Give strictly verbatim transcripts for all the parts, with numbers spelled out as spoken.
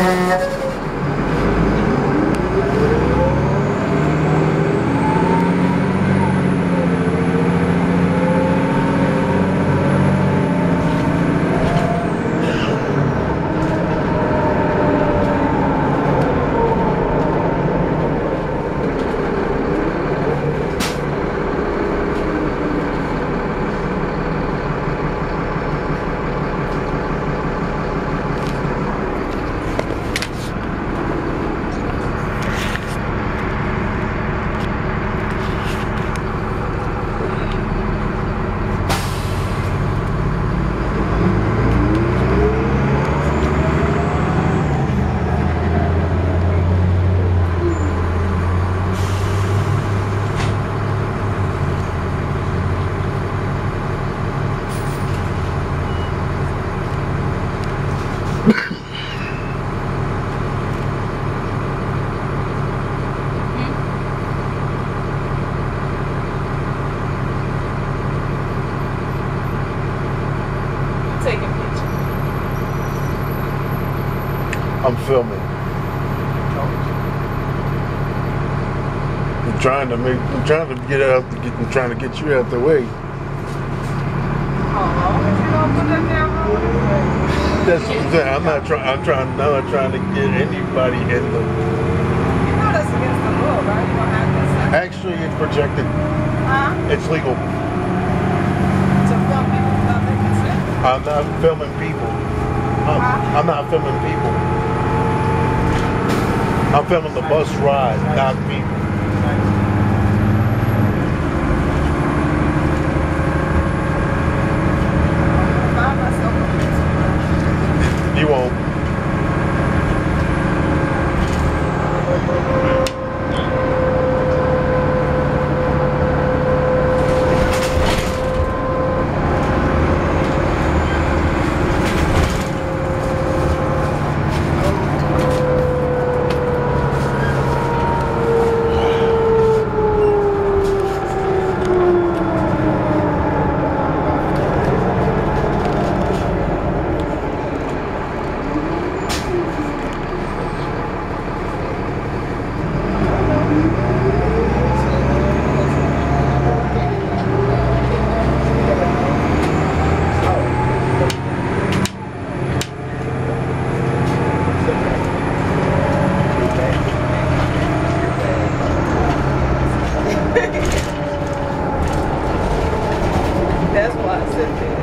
I'm filming. I'm trying to make. I'm trying to get out. To get, I'm trying to get you out the way. Oh, you don't put that camera on. That's what I'm saying. I'm not trying. I'm trying. I'm not trying to get anybody in the. You know that's against the law, right? You don't have this. Actually, it's projected. Huh? It's legal. To film people without their consent. I'm not filming people. I'm, Huh? I'm not filming people. I'm filming the bus ride, not people. You won't. That's why I said that.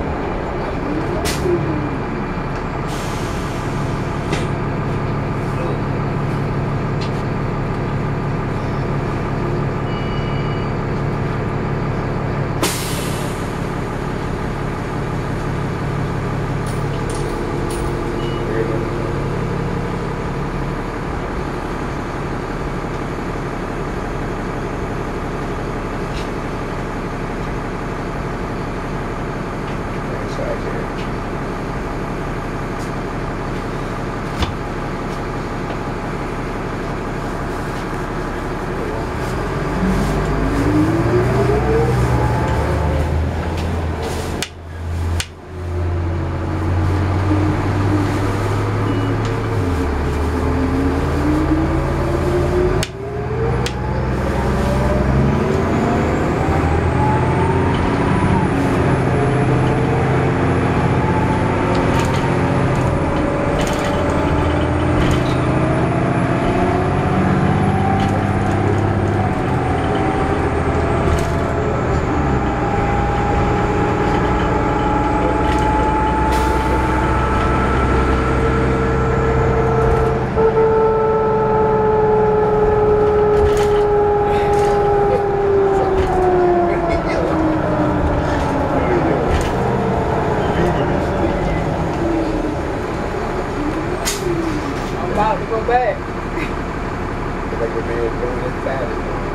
I'm about to go back. Like a man going inside.